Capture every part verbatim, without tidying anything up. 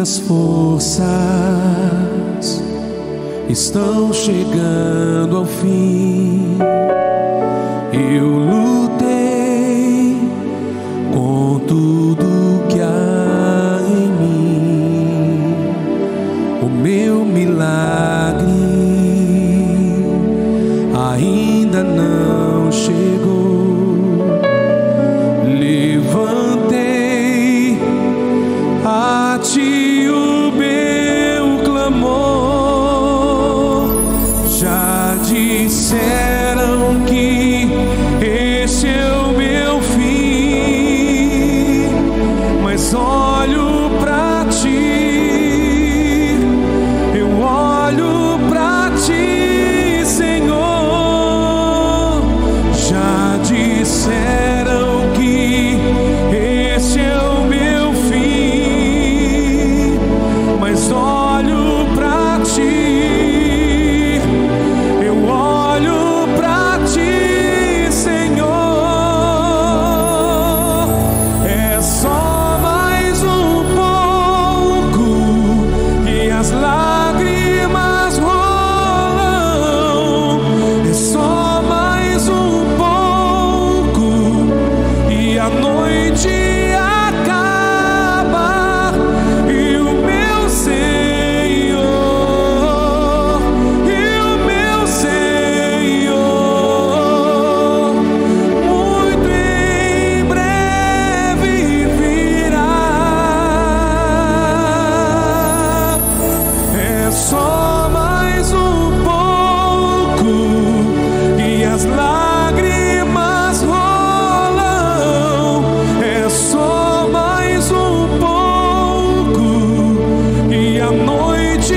Minhas forças estão chegando ao fim. Eu lutei com tudo que há em mim. O meu milagre ainda não chegou. Levantei a ti o meu clamor. Já disseram que este é o meu fim, mas olho pra ti, eu olho pra ti, Senhor. Já disseram que este é o meu fim, mas olho pra ti, eu olho pra ti, Senhor. É só mais um pouco e as lágrimas rolam. É só mais um pouco e a noite acaba. E o meu Senhor, e o meu Senhor, muito em breve virá. É só mais um pouco e as lágrimas rolam. É só mais um pouco e a noite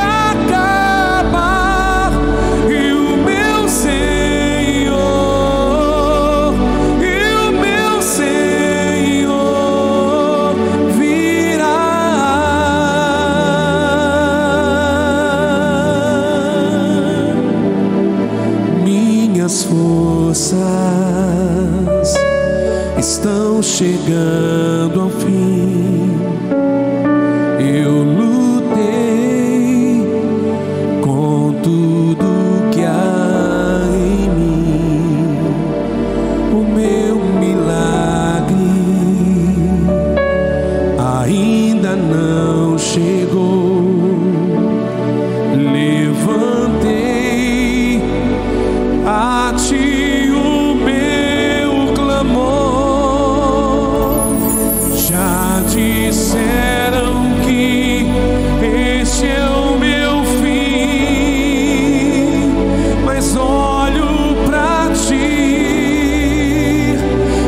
acaba. E o meu Senhor, e o meu Senhor virá. Minhas forças estão chegando ao fim. Eu lutei com tudo que há em mim. O meu milagre ainda não chegou. Levantei a ti o meu clamor. Já disseram que este é o meu fim, mas olho pra ti,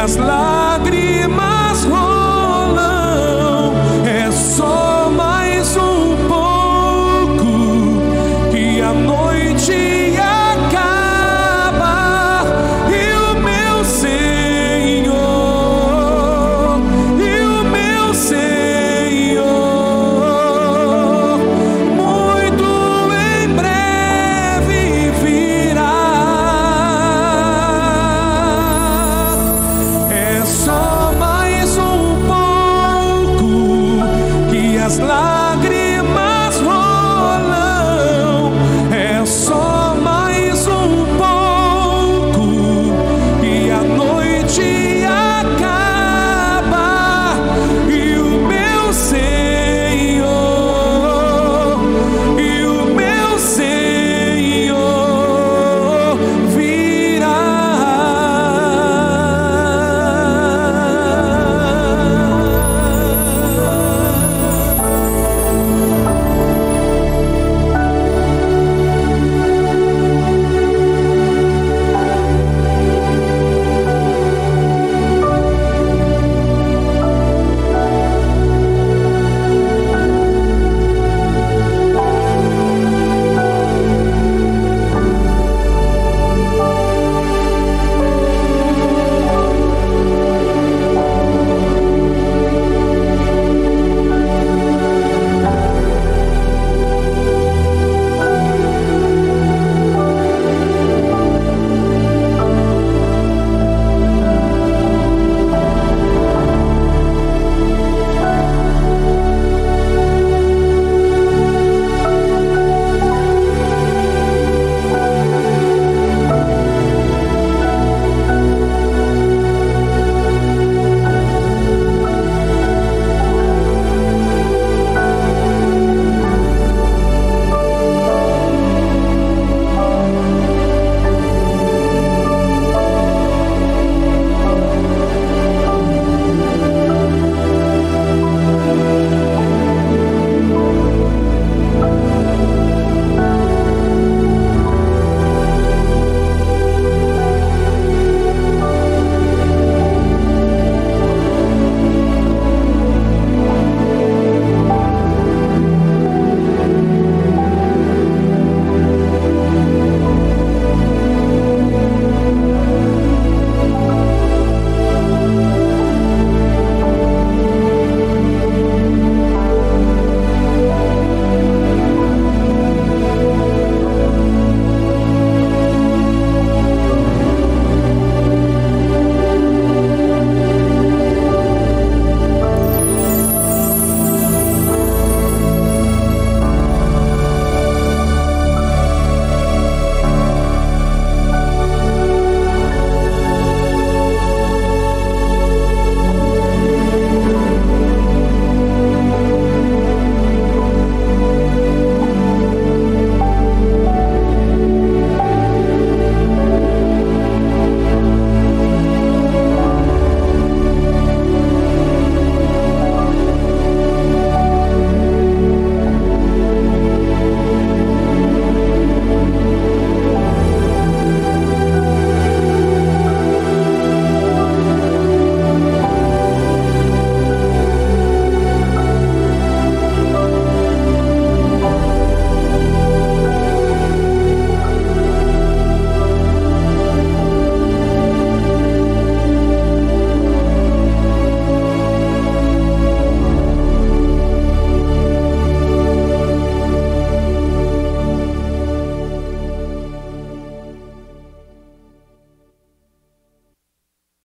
minhas lágrimas